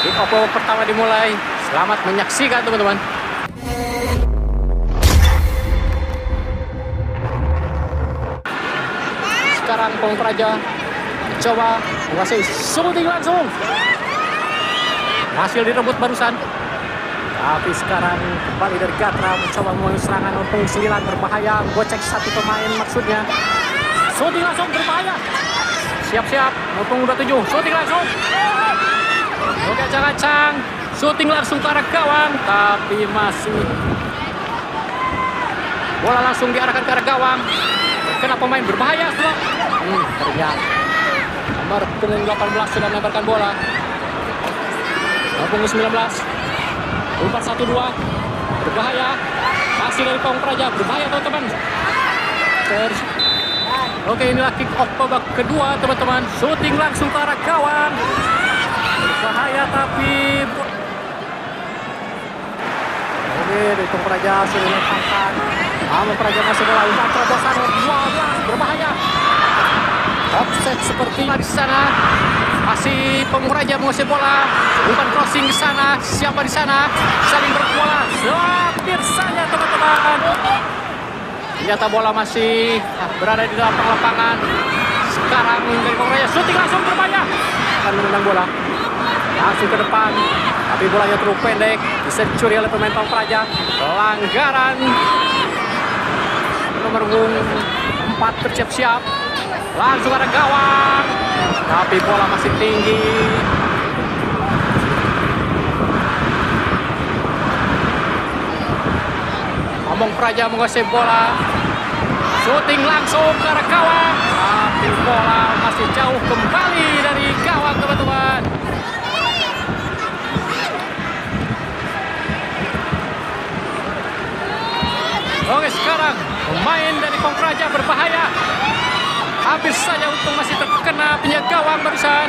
Kick off babak pertama dimulai. Selamat menyaksikan teman-teman. Sekarang Pamung Praja coba menguasai, shooting langsung. Hasil direbut barusan. Tapi sekarang kembali dari Gatra mencoba memulai serangan untuk 9 berbahaya. Gocek satu pemain maksudnya. Shooting langsung berbahaya. Siap-siap, mumpung udah 7. Shooting langsung. Oke, acang-acang. Shooting langsung ke arah gawang. Tapi masih. Bola langsung diarahkan ke arah gawang. Kena pemain berbahaya semua. Ternyata. Nomor 18 sudah melemparkan bola. Punggung 19. 4-1-2. Berbahaya. Masih dari Pamung Praja. Berbahaya teman-teman. Oke, inilah kick off babak kedua teman-teman. Shooting langsung ke arah gawang. Berbahaya tapi. Oke, dari Pamung Praja sudah melemparkan. Pamung Praja masih bola. Umpan terobosan 12. Berbahaya. Offset seperti di sana. Masih Pamung Praja menguasai bola. Umpan crossing di sana. Siapa di sana? Saling berbola. Hampir saja teman-teman. Ternyata bola masih berada di dalam lapangan. Sekarang dari Pamung Praja shooting langsung berbahaya. Akan menendang bola. Langsung ke depan. Tapi bolanya terlalu pendek. Bisa dicuri oleh pemain Pamung Praja. Pelanggaran. Nomor 4 bersiap-siap. Langsung ada gawang. Tapi bola masih tinggi. Pamung Praja menguasai bola. Shooting langsung ke arah gawang. Tapi bola masih jauh kembali dari gawang teman-teman. Oke, sekarang pemain dari Pamung Praja berbahaya. Hampir saja untung masih terkena penjaga gawang barusan.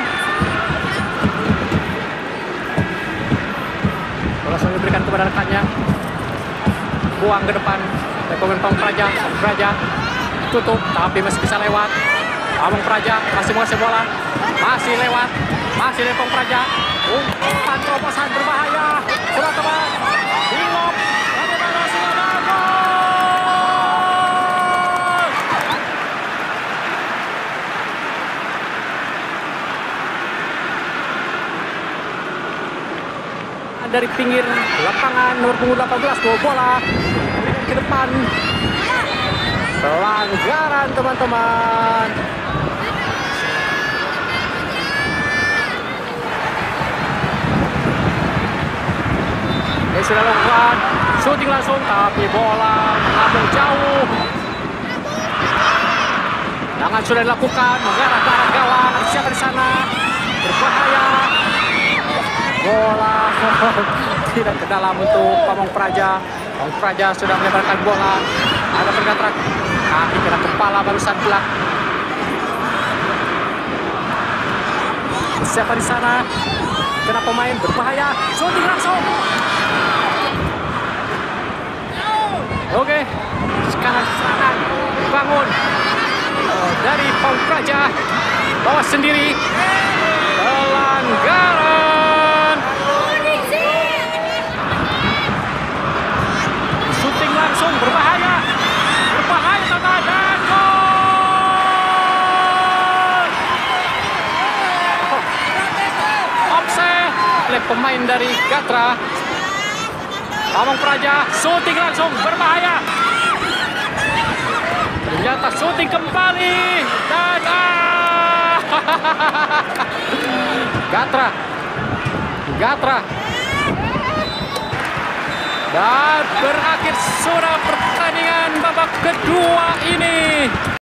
Bola sudah diberikan kepada rekannya. Buang ke depan. Dari pemain Pamung Praja. Pamung Praja tutup, tapi masih bisa lewat. Pamung Praja masih menguasai bola. Masih lewat. Masih dari Pamung Praja. Umpan terobosan berbahaya. Teman-teman. Dilop. Bagaimana sudah gol? Dari pinggir lapangan nomor 18 bawa bola ke depan. Pelanggaran teman-teman. Sudah lakukan shooting langsung tapi bola melambung jauh. Tangan sudah dilakukan mengarah ke arah gawang. Siapa di sana? Berbahaya. Bola tidak ke dalam untuk Pamung Praja. Pamung Praja sudah melebarkan bola. Ada pergerakan kaki kena kepala barusan belak. Siapa di sana? Kena pemain berbahaya. Shooting langsung. Oke, sekarang serangan bangun dari Pamung Praja. Bawa sendiri. Pelanggaran. Shooting langsung berbahaya. Berbahaya teman dan gol. Offset oleh pemain dari Gatra. Pamung Praja shooting langsung berbahaya. Ternyata shooting kembali dan Gatra dan berakhir sudah pertandingan babak kedua ini.